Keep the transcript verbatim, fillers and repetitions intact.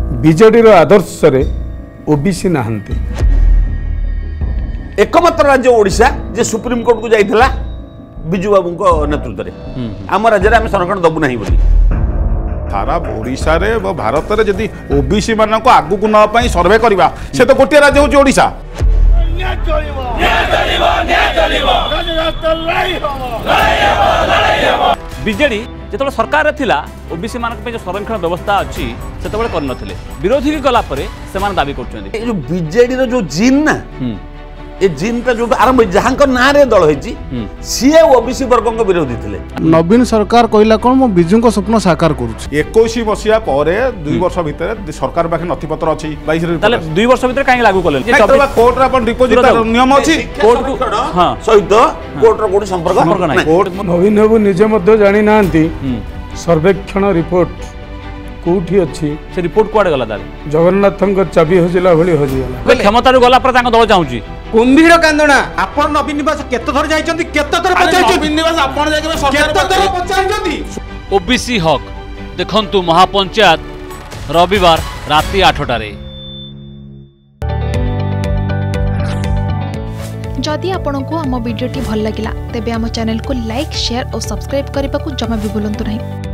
BJD आदर्श रे OBC नहांती एकमात्र राज्य ओडिशा जे सुप्रीम कोर्ट को जाइथिला बिजू बाबू को नेतृत्व में आम राज्य में संरक्षण दबु नहीं बोली सारा ओडिशा रे व भारत रे जदि ओबीसी मान को आगु को न पई सर्वे करबा से तो गोटे राज्य होची ओडिशा। बीजेडी जो सरकार थिला ओबीसी मान जो संरक्षण व्यवस्था अच्छी से कर विरोधी गला से दाबी कर जो बीजेडी रो जो जीन ना ए जीन का जो आरंभ जहां ना रे दल होई सीए ओबीसी वर्ग को विरोधी थिले। नवीन सरकार कहला कोन मो बिजु को स्वप्न साकार करूछ इक्कीस मसिया परे दुई वर्ष भीतर सरकार पाखे नथिपत्र अछि बाईस रे ताले दुई वर्ष भीतर काहे लागू करले कोर्ट रा अपन डिपोजिट नियम अछि कोर्ट को हां सहित कोर्ट रो कोडी संपर्क नाही कोर्ट नवीन बाबू निजे मध्य जानि नांती सर्वेक्षण रिपोर्ट कोठी अछि से रिपोर्ट कुआडे गला दाले जगन्नाथन को चाबी हजिला भली हजिला क्षमता रो गला पर तांको दल चाहूची कुंभीर कांदणा आपण नवीन निवास केते थर जाइछंती केते थर पचाइछंती नवीन निवास आपण जाके सरकार केते थर पचाइछंती ओबीसी हक देखंतु महापंचायत रविवार राति आठटा रे। जदि आपंक आम भिडी भल लगा तेब आम चैनल को लाइक शेयर और सब्सक्राइब करने को जमा भी भूलु नहीं।